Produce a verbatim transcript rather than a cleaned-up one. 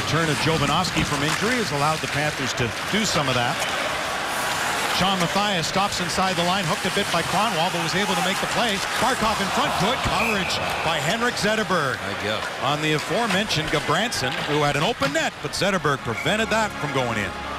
return of Jovanovski from injury has allowed the Panthers to do some of that. Sean Matthias stops inside the line, hooked a bit by Kronwall, but was able to make the play. Barkov in front, good coverage by Henrik Zetterberg. On the aforementioned Gudbranson, who had an open net, but Zetterberg prevented that from going in.